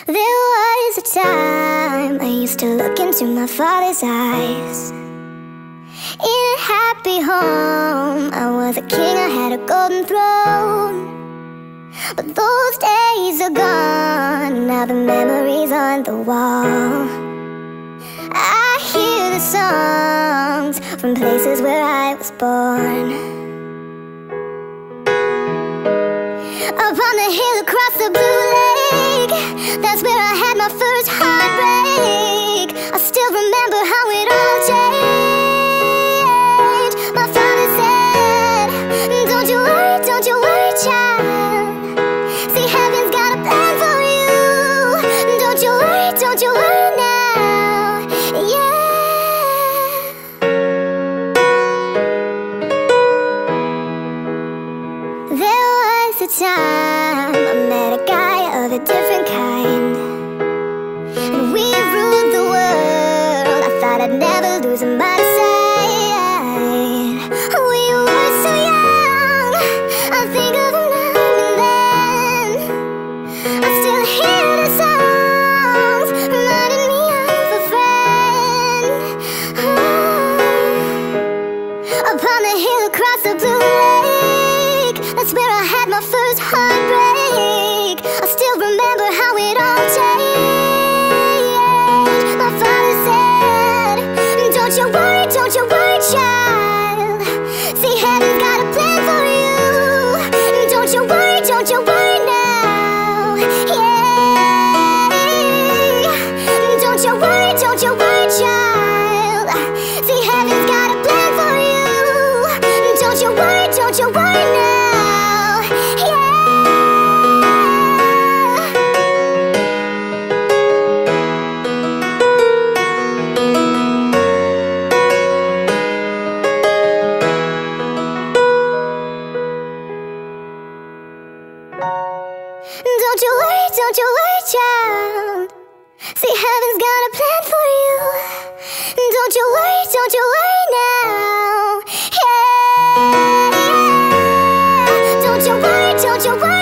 There was a time I used to look into my father's eyes. In a happy home, I was a king, I had a golden throne. But those days are gone, now the memories on the wall. I hear the songs from places where I was born. Upon the hill across the blue lake, that's where I had my first heartbreak. I still remember how it all changed. My father said, don't you worry, child. See, heaven's got a plan for you. Don't you worry now, yeah. There was a time I met a guy of a different kind, and we ruled the world. I thought I'd never lose him by the side. We were so young, I think of him now and then. I still hear the songs reminding me of a friend. Upon the hill across the blue lake, that's where I had my first heartbreak. I still remember how it all changed. My father said, don't you worry, child. See, heaven's got a plan for you. Don't you worry now, yeah. Don't you worry, child. See, heaven's got a plan for you. Don't you worry now, yeah. Don't you worry, child. See, heaven's got a plan for you. Don't you worry now, yeah. Don't you worry